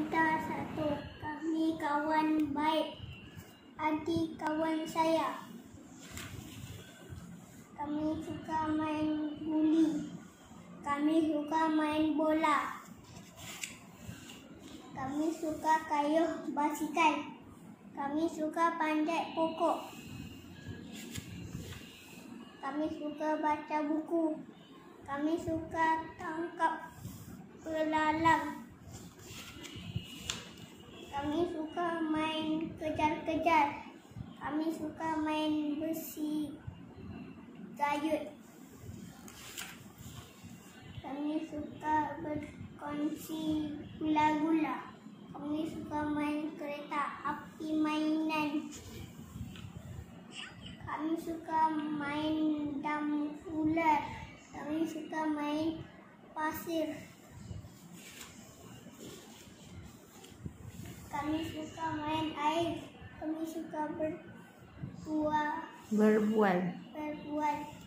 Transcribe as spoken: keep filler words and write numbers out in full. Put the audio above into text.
cerita satu. Kami kawan baik. Adik kawan saya. Kami suka main guli. Kami suka main bola. Kami suka kayuh basikal. Kami suka panjat pokok. Kami suka baca buku. Kami suka tangkap belalang. Kami suka main kejar-kejar. Kami suka main besi gayut. Kami suka berkongsi gula-gula. Kami suka main kereta api mainan. Kami suka main dam ular. Kami suka main pasir. Kami suka main air. Kami suka berbual. Berbual. Berbual.